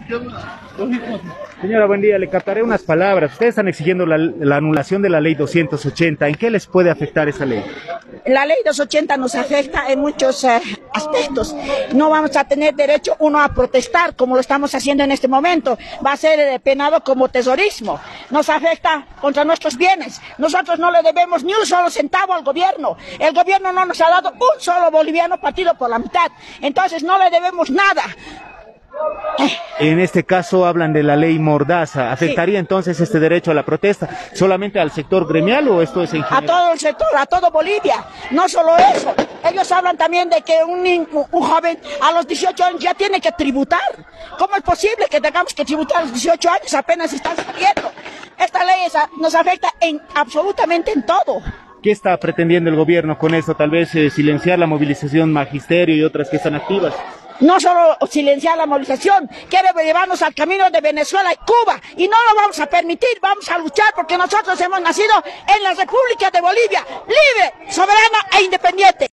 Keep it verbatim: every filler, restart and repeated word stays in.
Señora, buen día, le captaré unas palabras. Ustedes están exigiendo la, la anulación de la ley doscientos ochenta. ¿En qué les puede afectar esa ley? La ley doscientos ochenta nos afecta en muchos eh, aspectos. No vamos a tener derecho uno a protestar como lo estamos haciendo en este momento. Va a ser eh, penado como terrorismo. Nos afecta contra nuestros bienes. Nosotros no le debemos ni un solo centavo al gobierno. El gobierno no nos ha dado un solo boliviano partido por la mitad. Entonces no le debemos nada. En este caso hablan de la ley Mordaza. ¿Afectaría sí. entonces este derecho a la protesta solamente al sector gremial o esto es en general? A todo el sector, a todo Bolivia. No solo eso. Ellos hablan también de que un, un joven a los dieciocho años ya tiene que tributar. ¿Cómo es posible que tengamos que tributar a los dieciocho años? Apenas están saliendo. Esta ley es, nos afecta en absolutamente en todo. ¿Qué está pretendiendo el gobierno con eso? Tal vez eh, silenciar la movilización Magisterio y otras que están activas. No solo silenciar la movilización, quiere llevarnos al camino de Venezuela y Cuba, y no lo vamos a permitir. Vamos a luchar porque nosotros hemos nacido en la República de Bolivia, libre, soberana e independiente.